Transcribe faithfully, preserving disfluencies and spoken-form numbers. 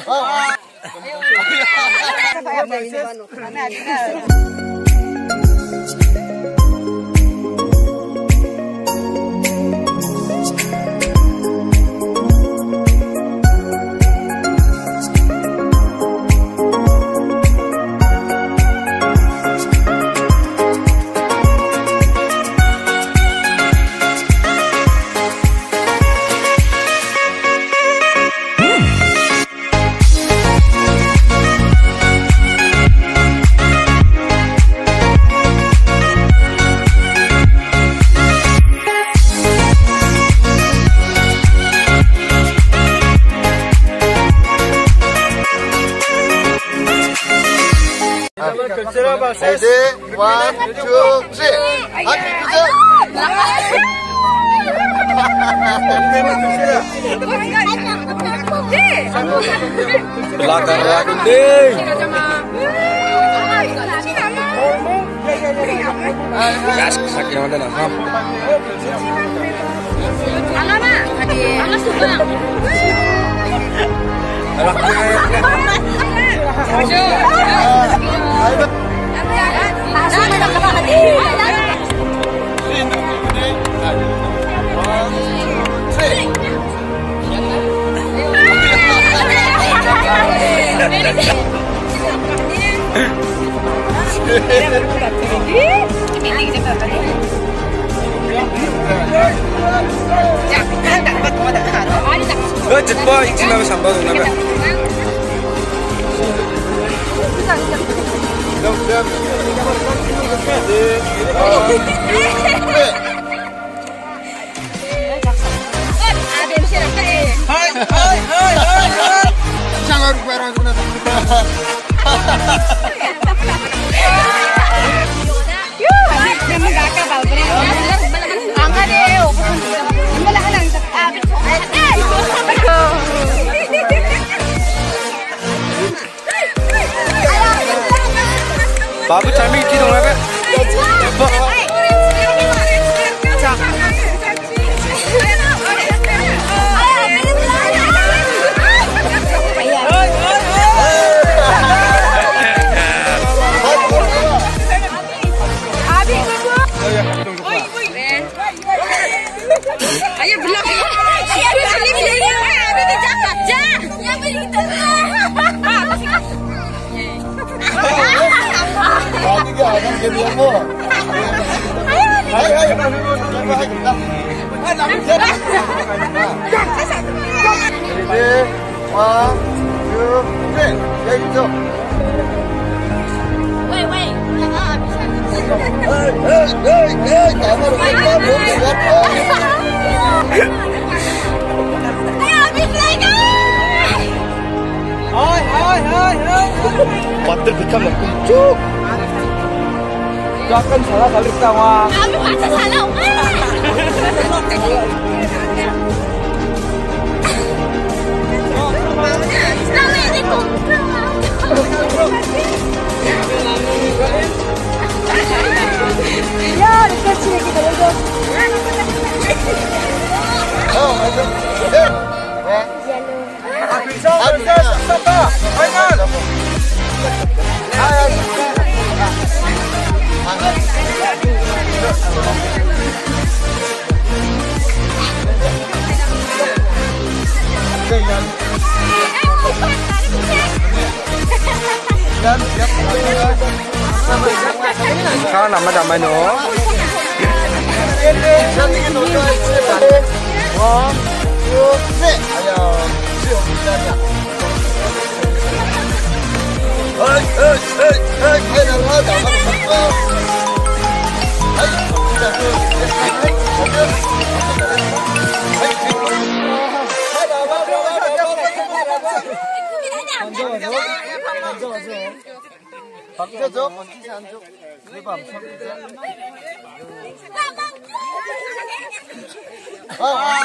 Ready, one, two, three. Happy Belakang gunting. Gas sakit mana nak? Alamak, tadi. Alas subang. Ơ, chật bò, chị mà sắm bao giờ nè. Đâu, đâu. Hai, hai, hai, hai, hai. Jangan barang guna. Babu cari di dong apa? Ayah belum. Ayah beli beli. Ayah beli jaket je. Yang beli tu. Tadi dia ada jadi apa? Hai, hai, hai. Ready, one, two, three. Jadi tu. Wait, wait. Hey, hey, hey, hey. Kamu lupa belum? Ayah habis lagi. Hai, hai, hai, hai. Water become like kucuk. Jangan salah kali kawan. Habis masa salah. Lama ni kontrol. Ya, dekat sini kita duduk. Oh, ada. Eh. Bisa, bisa, bisa. Jangan. Hai. Kau nama nama no. One, two, three. Ayo, siap kita. Hey, hey, hey, hey, hey, nama dah apa? Hey, kita tu. 박자죠? 먼지 안쪽. 대박. 아.